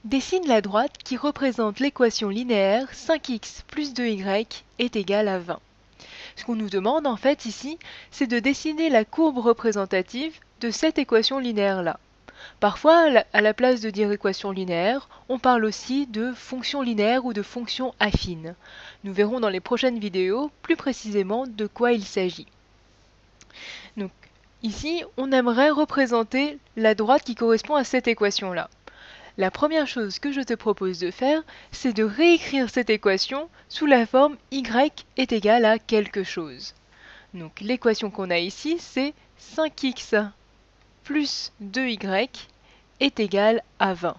Dessine la droite qui représente l'équation linéaire 5x plus 2y est égal à 20. Ce qu'on nous demande en fait ici, c'est de dessiner la courbe représentative de cette équation linéaire-là. Parfois, à la place de dire équation linéaire, on parle aussi de fonction linéaire ou de fonction affine. Nous verrons dans les prochaines vidéos plus précisément de quoi il s'agit. Donc, ici, on aimerait représenter la droite qui correspond à cette équation-là. La première chose que je te propose de faire, c'est de réécrire cette équation sous la forme y est égal à quelque chose. Donc l'équation qu'on a ici, c'est 5x plus 2y est égal à 20.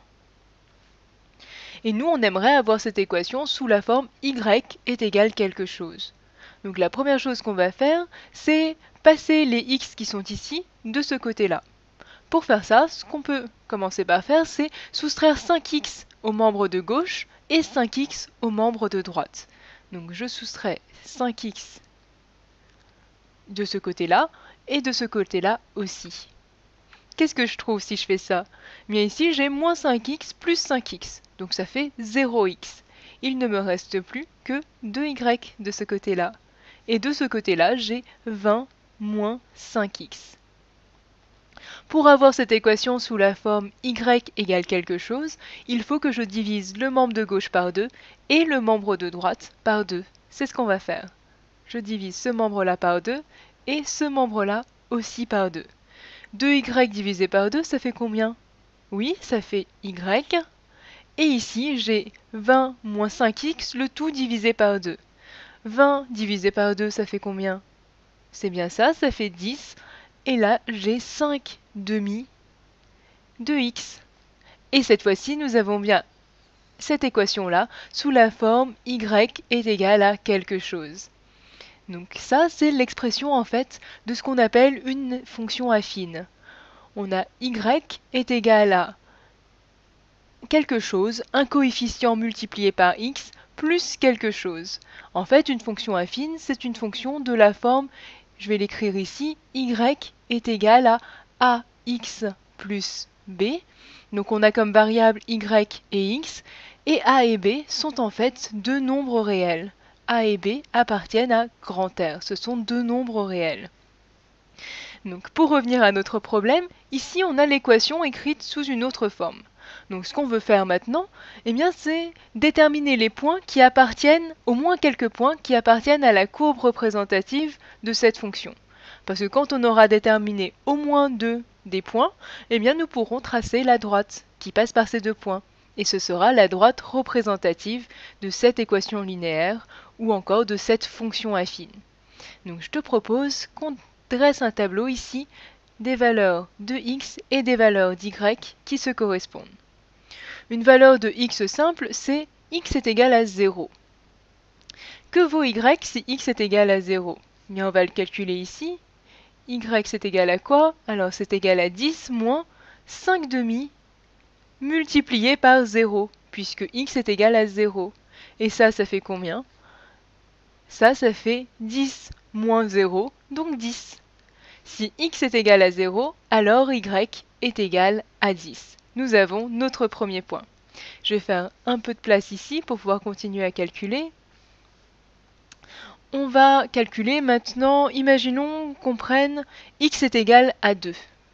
Et nous, on aimerait avoir cette équation sous la forme y est égal quelque chose. Donc la première chose qu'on va faire, c'est passer les x qui sont ici de ce côté-là. Pour faire ça, ce qu'on peut commencer par faire, c'est soustraire 5x aux membres de gauche et 5x aux membres de droite. Donc je soustrais 5x de ce côté-là et de ce côté-là aussi. Qu'est-ce que je trouve si je fais ça? Bien ici, j'ai moins 5x plus 5x, donc ça fait 0x. Il ne me reste plus que 2y de ce côté-là. Et de ce côté-là, j'ai 20 moins 5x. Pour avoir cette équation sous la forme y égale quelque chose, il faut que je divise le membre de gauche par 2 et le membre de droite par 2. C'est ce qu'on va faire. Je divise ce membre-là par 2 et ce membre-là aussi par 2. 2y divisé par 2, ça fait combien? Oui, ça fait y. Et ici, j'ai 20 moins 5x, le tout divisé par 2. 20 divisé par 2, ça fait combien? C'est bien ça, ça fait 10. Et là, j'ai 5 demi de x. Et cette fois-ci, nous avons bien cette équation-là sous la forme y est égal à quelque chose. Donc ça, c'est l'expression en fait de ce qu'on appelle une fonction affine. On a y est égal à quelque chose, un coefficient multiplié par x, plus quelque chose. En fait, une fonction affine, c'est une fonction de la forme, je vais l'écrire ici, y est égal à ax plus b. Donc on a comme variable y et x, et a et b sont en fait deux nombres réels. A et b appartiennent à grand R, ce sont deux nombres réels. Donc pour revenir à notre problème, ici on a l'équation écrite sous une autre forme. Donc ce qu'on veut faire maintenant, eh bien c'est déterminer les points qui appartiennent, au moins quelques points qui appartiennent à la courbe représentative de cette fonction. Parce que quand on aura déterminé au moins deux des points, eh bien nous pourrons tracer la droite qui passe par ces deux points. Et ce sera la droite représentative de cette équation linéaire ou encore de cette fonction affine. Donc je te propose qu'on dresse un tableau ici des valeurs de x et des valeurs d'y qui se correspondent. Une valeur de x simple, c'est x est égal à 0. Que vaut y si x est égal à 0? Bien, on va le calculer ici. Y c'est égal à quoi? Alors c'est égal à 10 moins 5 demi multiplié par 0, puisque x est égal à 0. Et ça fait combien? Ça fait 10 moins 0, donc 10. Si x est égal à 0, alors y est égal à 10. Nous avons notre premier point. Je vais faire un peu de place ici pour pouvoir continuer à calculer. On va calculer maintenant, imaginons qu'on prenne x est égal à 2.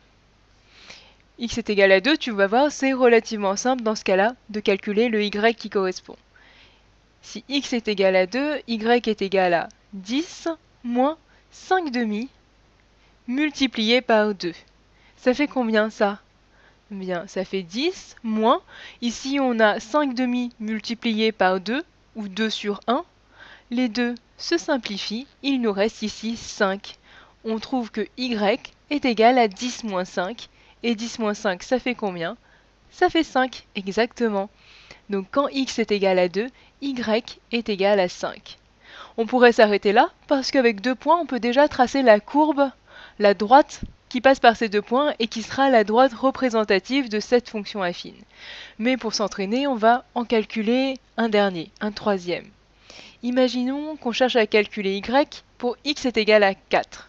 X est égal à 2, tu vas voir, c'est relativement simple dans ce cas-là de calculer le y qui correspond. Si x est égal à 2, y est égal à 10 moins 5 demi multiplié par 2. Ça fait combien ça? Bien, ça fait 10 moins, ici on a 5 demi multiplié par 2, ou 2 sur 1. Les deux se simplifient, il nous reste ici 5. On trouve que y est égal à 10 moins 5, et 10 moins 5, ça fait combien? Ça fait 5, exactement. Donc quand x est égal à 2, y est égal à 5. On pourrait s'arrêter là, parce qu'avec 2 points, on peut déjà tracer la courbe, la droite qui passe par ces 2 points et qui sera la droite représentative de cette fonction affine. Mais pour s'entraîner, on va en calculer un dernier, un troisième. Imaginons qu'on cherche à calculer y pour x est égal à 4.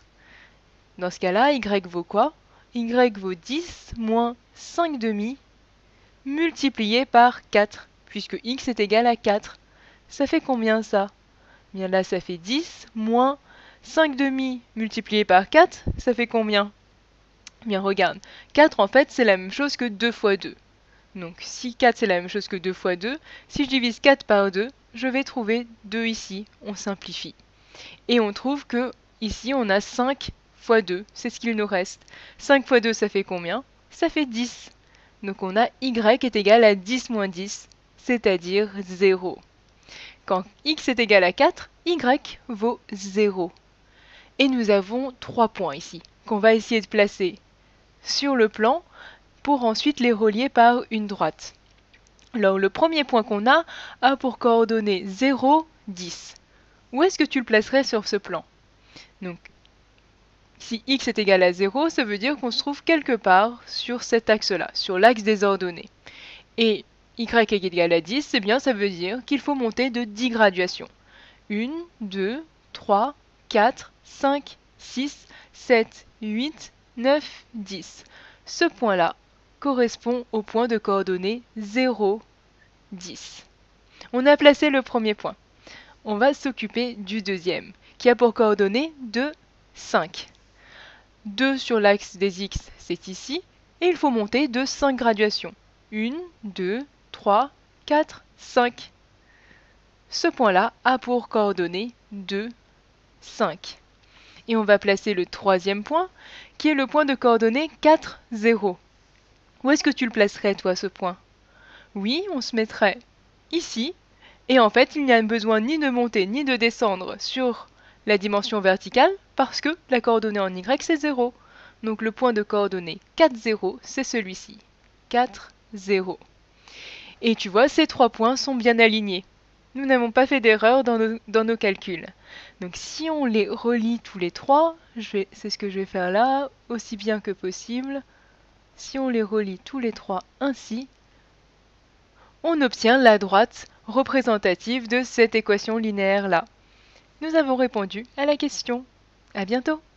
Dans ce cas-là, y vaut quoi? Y vaut 10 moins 5 demi multiplié par 4, puisque x est égal à 4. Ça fait combien ça? Bien là, ça fait 10 moins 5 demi multiplié par 4, ça fait combien? Bien regarde, 4 en fait c'est la même chose que 2 fois 2. Donc si 4 c'est la même chose que 2 fois 2, si je divise 4 par 2, je vais trouver 2 ici, on simplifie. Et on trouve que ici on a 5 fois 2, c'est ce qu'il nous reste. 5 fois 2 ça fait combien? Ça fait 10. Donc on a y est égal à 10 moins 10, c'est-à-dire 0. Quand x est égal à 4, y vaut 0. Et nous avons 3 points ici, qu'on va essayer de placer sur le plan pour ensuite les relier par une droite. Alors le premier point qu'on a pour coordonnées 0, 10. Où est-ce que tu le placerais sur ce plan? Donc, si x est égal à 0, ça veut dire qu'on se trouve quelque part sur cet axe-là, sur l'axe des ordonnées. Et y est égal à 10, c'est bien, ça veut dire qu'il faut monter de 10 graduations. 1, 2, 3, 4, 5, 6, 7, 8, 9, 10. Ce point-là correspond au point de coordonnées 0, 10. On a placé le premier point. On va s'occuper du deuxième, qui a pour coordonnées 2, 5. 2 sur l'axe des x, c'est ici, et il faut monter de 5 graduations. 1, 2, 3, 4, 5. Ce point-là a pour coordonnées 2, 5. Et on va placer le troisième point, qui est le point de coordonnées 4, 0. Où est-ce que tu le placerais, toi, ce point? Oui, on se mettrait ici, et en fait, il n'y a besoin ni de monter ni de descendre sur la dimension verticale, parce que la coordonnée en y, c'est 0. Donc le point de coordonnées 4, 0, c'est celui-ci. 4, 0. Et tu vois, ces 3 points sont bien alignés. Nous n'avons pas fait d'erreur dans nos calculs. Donc si on les relie tous les 3, c'est ce que je vais faire là, aussi bien que possible. Si on les relie tous les 3 ainsi, on obtient la droite représentative de cette équation linéaire-là. Nous avons répondu à la question. À bientôt!